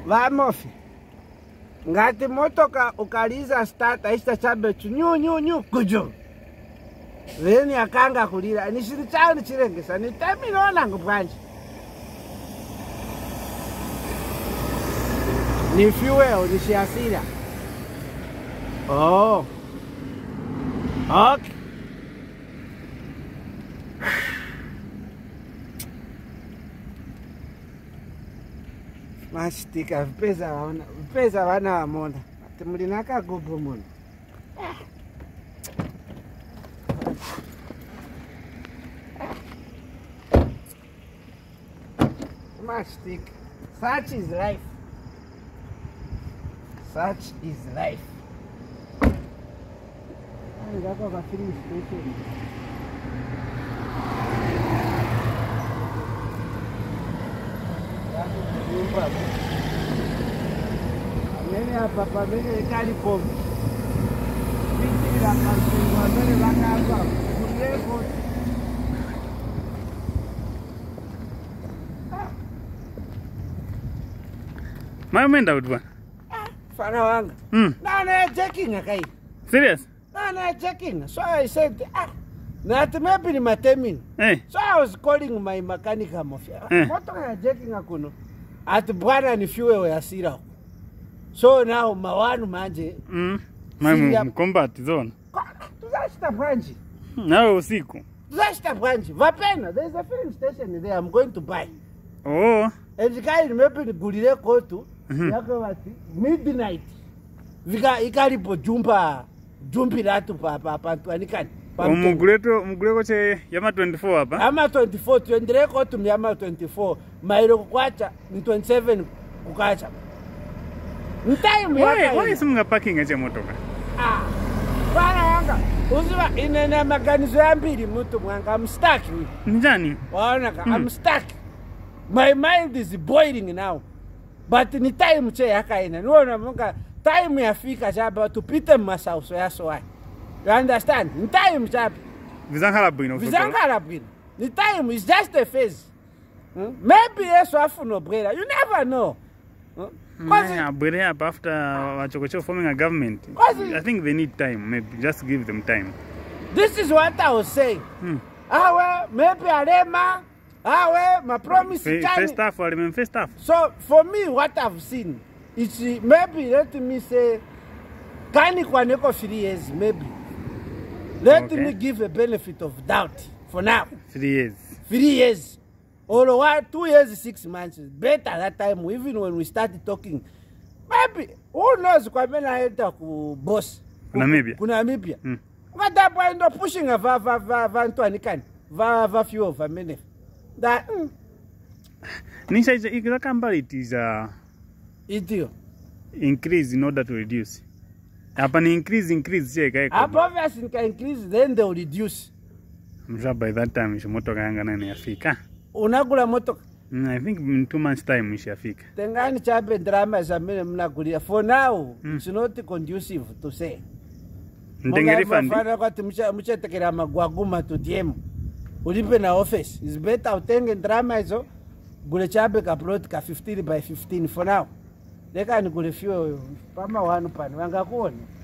Vamofi. Ngati motoka ukaliza start aista chabe nyu kujo. Veni akanga kulira nishiri chao nichirengesa ni terminal ngubwanje. Ni fuel ni shiasira. Oh. Okay. Mastika vipeza vana wamona. Ati mulinaka gugu muna. Mastika. Such is life. Such is life. Ngako ka filling station. Amene hapa pamene kali pombe. Sisi la kanzu wazee baka hapa. Kuleko. Maumenda udwa. Fana wanga. Na checking akai. Serious? No, checking. So I said, not maybe in my termin. So I was calling my mechanic mafia. What are checking akuno? At Bwana ni fuel ya sira. So now mawanu manje. My combat zone. Tuzashita branch. No usiku. Tuzashita branch. Vapena, there's a filling station there I'm going to buy. Oh. And the guy maybe the gulire kotu. Yako wati midnight. Vika ikalipo jumpi ratu pa tuanikani. Muguleko che yama 24 hapa. Yama 24 tuendele kotu yama 24. Mailo kukwacha ni 27 kukacha. Ntime yaka. Why simunga parking ache motoka? Bana wanga. Uziwa inena maganizo ya mbili mtu mwanga I'm stuck. Njani? Waona ka I'm stuck. My mind is boiling now. But ni time che yakaina. Nuona munga time yafika chaba tupite masauso yaso wai. You understand? In time chaba. Vizangala bwino. Vizangala bwino. The time is just a phase. Maybe yeso afuno brera. You never know. After Wachokocho forming a government, I think they need time. Maybe just give them time. This is what I was saying. Maybe Arema. My promise first half. So for me, what I've seen is maybe let me say, Kani Kwaneko 3 years, maybe. Let me give a benefit of doubt for now. 3 years. 3 years. Or what? 2 years, 6 months. Better that time, even when we started talking. Maybe who knows? Boss. Namibia. What that point of pushing a va few of a minute. That Nisha it is idio increase in order to reduce. Upon increase, obviously can increase, then they will reduce. I'm sure by that time motoka yanga nani yafika. Unagula motoka? I think in 2 months time ishafika. Tengani chabe drama za mimi mnagulia. For now, it's not conducive to say. Ndengeri fandi. Mfano kwa mchetekera magwaguma to DM. Ulipe na office. It's better utenge drama hizo. Gule chabe ka plot ka 15 by 15 for now. Leka ni gule fuel pama wanu pani. Wanga kuone.